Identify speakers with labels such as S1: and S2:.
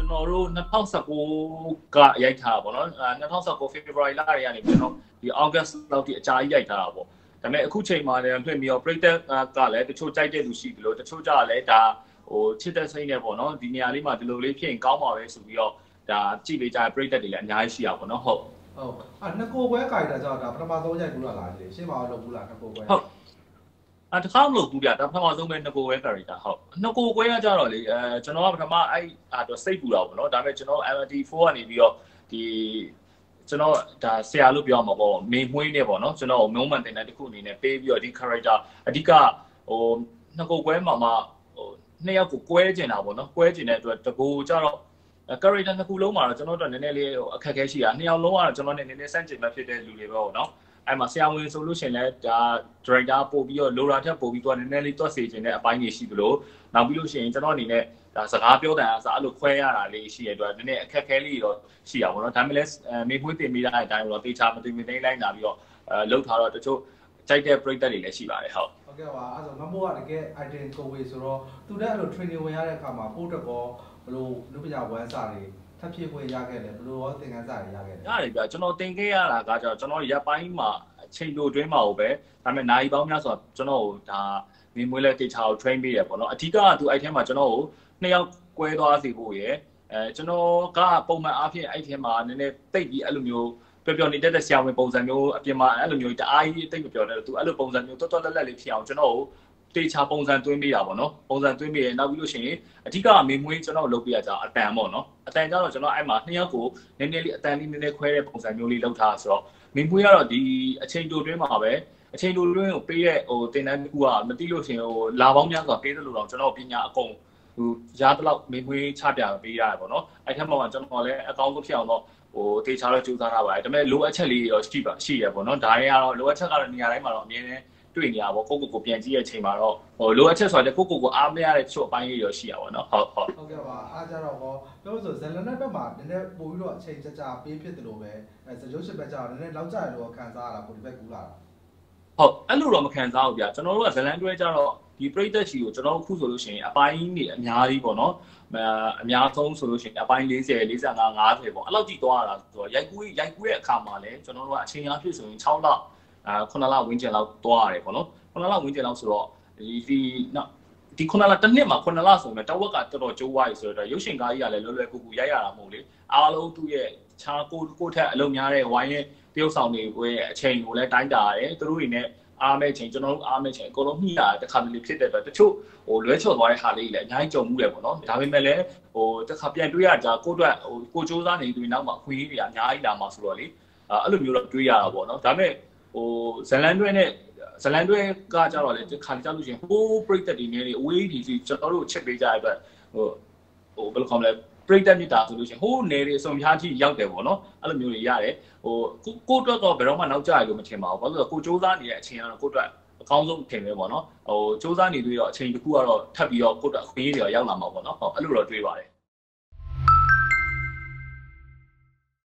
S1: ကျွန်တော်တို့2019ကရိုက်ထားတာပေါ့နော်2019 February လတွေကနေကျွန်တော်ဒီ August လောက်ထိအကြာကြီးရိုက်ထားတာပေါ့ဒါပေမဲ့အခုချိန်မှာလည်းလွှင့်ပြီးတော့ Breakdown ကလည်းတချို့ကြိုက်တဲ့လူရှိပြီလို့တချို့ကြလည်းဒါဟိုချစ်တဲ့စိတ်နဲ့ပေါ့နော်ဒီနေရာလေးမှာဒီလိုလေးဖြစ်ရင်ကောင်းပါပဲဆိုပြီးတော့ဒါကြည့်ပေးကြတဲ့ Breakdown တွေလည်းအများကြီးရှိရပါပေါ့နော်ဟုတ်
S2: နှစ်ကိုခွဲကြိုက်တာကြောင့်ဒါပထမဆုံးရိုက်ဘူးလားရှင်းပါအောင်လုပ်ဘူးလားနှစ်ကိုခွဲ
S1: ဟုတ်တခါမလို့ဘူးပြဒါပထမဆုံးပဲနှစ်ကိုခွဲ character ဟုတ်နှစ်ကိုခွဲကကြတော့လေကျွန်တော်ကပထမတော့စိတ်ပူတာပေါ့နော်ဒါပေမဲ့ကျွန်တော် MT4 ကနေပြီးတော့ဒီကျွန်တော်ဒါဆရာလို့ပြောမှာပေါ့မေမွှေးနေပေါ့နော်ကျွန်တော် moment တင်တဲ့တစ်ခုအနေနဲ့ပေးပြီးတော့ဒီ character အဓိကဟိုနှစ်ကိုခွဲမှာဟိုနှစ်ယောက်ကိုကွဲကျင်တာပေါ့နော်ကွဲကျင်တဲ့အတွက်တကူကြတော့ character နှစ်ခုလုံးမှာတော့ကျွန်တော်တို့နည်းနည်းလေးအခက်အခဲရှိတာနှစ်ယောက်လုံးကတော့ကျွန်တော်နည်းနည်းစန့်ကျင်မဲ့ဖြစ်တဲ့လူတွေပဲပေါ့နော်အဲ့မှာဆရာဝန်ဆိုလို့ရှိရင်လည်းဒါ director ပို့ပြီးတော့ loader ထက်ပို့ပြီးတော့နည်းနည်းလေးတွက်စေခြင်းတဲ့အပိုင်းတွေရှိသလိုနောက်ပြီးလို့ရှိရင်ကျွန်တော်အနေနဲ့ဒါစကားပြောတဲ့အစားအဲ့လိုခွဲရတာလေးရှိရတဲ့အတွက်နည်းနည်းအခက်အခဲလေးတော့ရှိရပါတော့ဒါပေမဲ့လည်းမေခွေးတင်မိတဲ့အတိုင်းတော့တေချာမတင်မသိလိုက်လာပြီးတော့လောက်ထားတော့တချို့ကြိုက်တဲ့ပရိသတ်တွေလည်းရှိပါတယ်ဟုတ်
S2: ကဲ့ပါအဲ့ဆိုငမိုးကတကယ် item ကိုဝေဆိုတော့သူတဲ့အဲ့လို training ဝင်ရတဲ့အခါမှာပို့တကောဘလို့လူပညာဝမ်းစာတွေထပ်ဖြစ်ခွင့်ရခဲ့တယ်ဘလို့ရောသင်ခန်းစာတွေရခဲ့တယ်
S1: ရတယ်ဗျကျွန်တော်သင်ခဲ့ရတာကကျတော့ကျွန်တော်ရပ်ပိုင်းမှာအချိန်တိုတွင်းမှာပဲဒါပေမဲ့နိုင်ပေါင်းများဆိုတော့ကျွန်တော်ဒါမင်းမွေးလဲတေချာကို train ပေးတယ်ပေါ့နော်အဓိကကသူအဲ့ထဲမှာကျွန်တော်ကိုနှစ်ယောက်ကွဲသွားစေဖို့ရယ်ကျွန်တော်ကပုံမှန်အားဖြင့်အဲ့ထဲမှာနည်းနည်းတိတ်ပြီးအဲ့လိုမျိုးပျော်နေတတ်တဲ့ဆရာဝန်ပုံစံမျိုးအပြင်မှာအဲ့လိုမျိုးတအားကြီးတိတ်မပျော်တဲ့သူအဲ့လိုပုံစံမျိုးတော်တော်လက်လေးဖြစ်အောင်ကျွန်တော်ကိုတေချာပုံစံသွင်းပေးတာပေါ့နော်ပုံစံသွင်းပေးရနောက်ပြီးလို့ရှိရင်အဓိကမေမွေးကျွန်တော်လုပ်ပေးရကြအတန်ပေါ့နော်အတန်ကြတော့ကျွန်တော်အဲ့မှာနှစ်ယောက်ကိုနည်းနည်းလေးအတန်လေးနည်းနည်းခွဲတဲ့ပုံစံမျိုးလေးလုပ်ထားဆိုတော့မေမွေးကတော့ဒီအချိန်တိုတွင်းမှာပဲအချိန်တိုတွင်းကိုပေးတဲ့ဟိုတင်တန်းတစ်ခုကမသိလို့ရှိရင်ဟိုလာပေါင်းများစွာပေးသလိုတော့ကျွန်တော်ပညာအကုန်ဟိုရားတလောက်မေမွေးချပြပေးရတယ်ပေါ့နော်အဲ့ထက်မှကျွန်တော်လည်းအကောင်းဆုံးဖြစ်အောင်တော့ဟိုတေချာတော့ကြိုးစားထားပါတယ်ဒါပေမဲ့လိုအပ်ချက်လေးရောရှိရပေါ့နော်ဒါတွေကတော့လိုအပ်ချက်ကတော့နေရာတိုင်းမှာတော့အမြဲတမ်းတွေ့နေရပါကိုပြန်ကြည့်တဲ့အချိန်မှာတော့ဟိုလိုအပ်ချက်ဆိုတော့ကိုအားမရတဲ့ချို့အပိုင်းလေးရောရှိရပါတော့
S2: ဟုတ်ကဲ့ပါအားကြတော့ပြောဆိုဇလန်နဲ့ဘက်မှာနည်းနည်းပို့ပြီးတော့အချိန်ကြာပေးဖြစ်တယ်လို့ပဲစရုပ်ရှင်ဘက်ကျတော့နည်းနည်းလောက်ကြရလို့ခံစားရတာကိုဒီဘက်ကူးလာတာ
S1: ဟုတ်အဲ့လိုတော့မခံစားဘူးဗျကျွန်တော်တို့ကဇလန်တွဲကျတော့ဒီပရိသတ်ချီကိုကျွန်တော်တို့ခုဆိုလို့ရှိရင်အပိုင်းတွေအများကြီးပေါ့နော်အများဆုံးဆိုလို့ရှိရင်အပိုင်း40 45 50ပေါ့အဲ့လောက်ကြည့်သွားရတာဆိုတော့ရိုက်ကူးရဲ့အခါမှာလည်းကျွန်တော်တို့ကအချိန်အားဖြင့်ဆိုရင်6လ9လဝန်းကျင်လောက်သွားရတယ်ပေါ့နော်9လဝန်းကျင်လောက်ဆိုတော့ဒီ9လတစ်နှစ်မှာ9လဆိုရင်တဝက်ကတော်တော်ကျိုးသွားပြီဆိုတော့ရုပ်ရှင်ကားကြီးကလည်းလွယ်လွယ်ကူကူရိုက်ရတာမဟုတ်လေအားလုံးသူ့ရဲ့ခြားကိုထက်အလုံးများတဲ့ဝိုင်းရဲ့တရုပ်ဆောင်တွေရဲ့အချိန်ကိုလည်းတိုင်းတာရတယ်သူတို့တွေနဲ့အားမဲ့ချိန်ကျွန်တော်တို့အားမဲ့ချိန်အကုန်လုံးညှိတာတစ်ခါတလေဖြစ်တဲ့အတွက်တချို့ဟိုလွဲချော်သွားတဲ့ဟာလေးတွေလည်းအများကြီးကြုံမှုတယ်ပေါ့နော်ဒါပေမဲ့လည်းဟိုတစ်ခါပြန်တွေးရကြကိုအတွက်ဟိုကိုစူးစမ်းနေသူတွေနောက်မှာအခွင့်အရေးတွေအများကြီးလာမှာဆိုတော့လေအဲ့လိုမျိုးတော့တွေးရတာပေါ့နော်ဒါပေမဲ့ဟိုဇလန်တွဲကကြတော့လေခါကြလို့ရှိရင်ဟိုးပရိသတ်တွေနေလေအဝေးကြီးကျွန်တော်တို့ချက်ပေးကြတဲ့အတွက်ဟိုဘယ်လိုခေါ်မလဲပရိသတ်မြစ်တာဆိုလို့ရှိရင်ဟိုးနေတွေအစုံပြားကြီးရောက်တယ်ပေါ့နော်အဲ့လိုမျိုးတွေရတယ်ဟိုကိုအတွက်တော့ဘယ်တော့မှနောက်ကျရလို့မထင်ပါဘူးဘာလို့လဲကိုစူးစမ်းနေတဲ့အချိန်ကတော့ကိုအတွက်အကောင်းဆုံးထင်ပဲပေါ့နော်ဟိုစူးစမ်းနေသေးတော့အချိန်တစ်ခုကတော့ထပ်ပြီးတော့ကိုအတွက်အခွင့်အရေးတွေရောက်လာမှာပေါ့နော်ဟုတ်အဲ့လိုတော့တွေးပါတယ်